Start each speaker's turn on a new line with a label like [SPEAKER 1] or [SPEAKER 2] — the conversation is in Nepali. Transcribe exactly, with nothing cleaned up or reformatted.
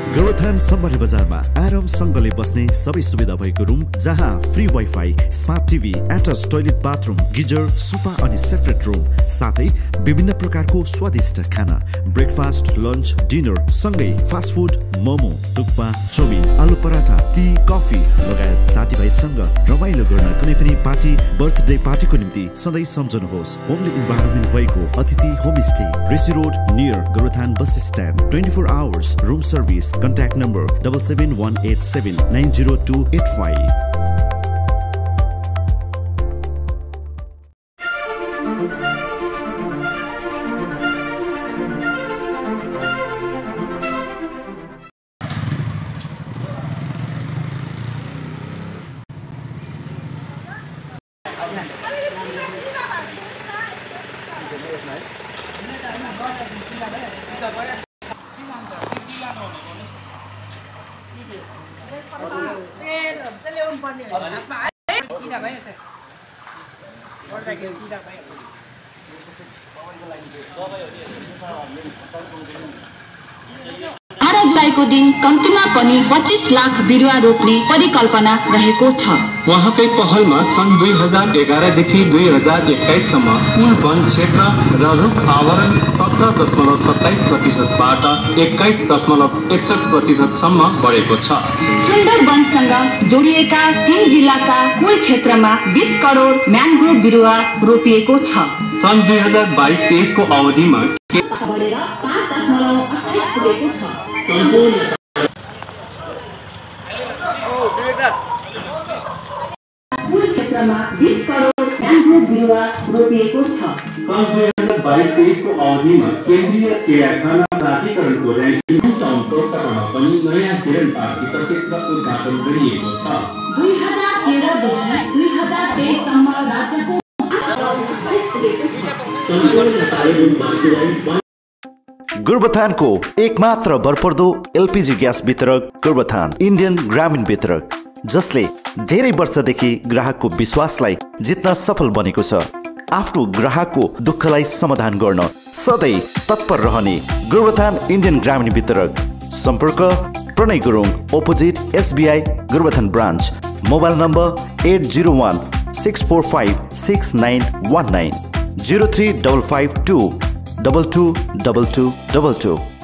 [SPEAKER 1] गोरुबथान सम्बली बजारमा आरामसँगले बस्ने सबै सुविधा भएको रुम, जहाँ free wifi, smart TV, attach toilet, bathroom, geyser, sofa अनि सेपरेट रुम, साथै विभिन्न प्रकारको स्वादिष्ट खाना, ब्रेकफास्ट, लन्च, डिनर सँगै fast food, momo, thukpa, chowmein, aloo paratha, T, coffee लगायत साथीभाइसँग रमाइलो गर्न कुनै पनि पार्टी, बर्थडे पार्टीको निम्ति सधैँ सम्झनुहोस् होमली इन्भाइरोमेन्ट भएको अतिथि homestay, Rishi road near Gorubathan bus stand, twenty four hours room service. Contact number seven seven one eight seven nine zero two eight five.
[SPEAKER 2] अठार जुलाईको दिन कम्तीमा पनि पच्चीस लाख बिरुवा रोप्ने परिकल्पना रहेको छ।
[SPEAKER 3] उहाँकै पहलमा सन् दुई हजार एघार देखि दुई हजार एक्काइस सम्म कुल वन क्षेत्र र रुख आवरण सत्र दशमलव सत्ताइस प्रतिशतबाट एक्काइस दशमलव एकसठ प्रतिशतसम्म बढेको छ।
[SPEAKER 2] सुन्दर वनसँग जोडिएका तीन जिल्लाका कुल क्षेत्रमा बीस करोड म्यानग्रोभ बिरुवा रोपिएको छ।
[SPEAKER 3] सन् दुई हजार बाइस तेइसको अवधिमा
[SPEAKER 2] बढेर पाँच दशमलव अठाइस पुगेको छ। कुल क्षेत्रमा बीस करोड म्यानग्रोभ बिरुवा रोपिएको छ।
[SPEAKER 3] सन् दुई हजार बाइस तेइसको अवधिमा केन्द्रीय कारखाना प्राधिकरणको ऱ्याङ्किङ टोटकामा पनि नयाँ हिरण पार्क क्षेत्र उद्घाटन गरिएको छ।
[SPEAKER 2] दुई हजार तेह्रदेखि दुई हजार तेइससम्म राज्यको
[SPEAKER 1] गोरुबथानको एकमात्र भरपर्दो एलपीजी ग्यास वितरक गोरुबथान इन्डियन ग्रामीण वितरक, जसले धेरै वर्षदेखि ग्राहकको विश्वासलाई जित्न सफल बनेको छ। आफ्नो ग्राहकको दुःखलाई समाधान गर्न सधैँ तत्पर रहने गोरुबथान इन्डियन ग्रामीण वितरक। सम्पर्क Pranay Gurung, opposite SBI Gorubathan branch, mobile number eight zero one six four five six nine one nine, zero three double five two double two double two double two.